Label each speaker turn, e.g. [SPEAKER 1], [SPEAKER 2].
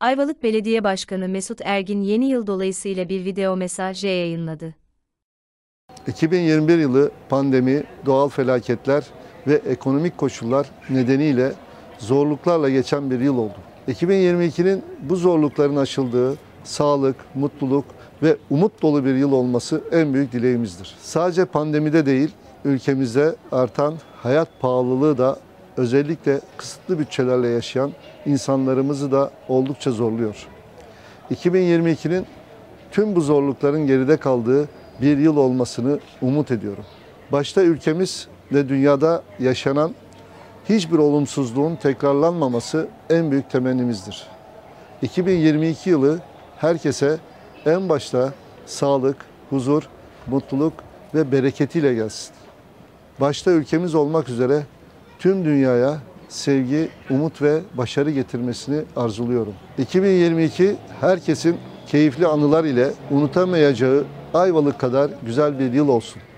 [SPEAKER 1] Ayvalık Belediye Başkanı Mesut Ergin yeni yıl dolayısıyla bir video mesaj yayınladı.
[SPEAKER 2] 2021 yılı pandemi, doğal felaketler ve ekonomik koşullar nedeniyle zorluklarla geçen bir yıl oldu. 2022'nin bu zorlukların aşıldığı, sağlık, mutluluk ve umut dolu bir yıl olması en büyük dileğimizdir. Sadece pandemide değil, ülkemizde artan hayat pahalılığı da özellikle kısıtlı bütçelerle yaşayan insanlarımızı da oldukça zorluyor. 2022'nin tüm bu zorlukların geride kaldığı bir yıl olmasını umut ediyorum. Başta ülkemiz ve dünyada yaşanan hiçbir olumsuzluğun tekrarlanmaması en büyük temennimizdir. 2022 yılı herkese en başta sağlık, huzur, mutluluk ve bereketiyle gelsin. Başta ülkemiz olmak üzere tüm dünyaya sevgi, umut ve başarı getirmesini arzuluyorum. 2022 herkesin keyifli anılar ile unutamayacağı Ayvalık kadar güzel bir yıl olsun.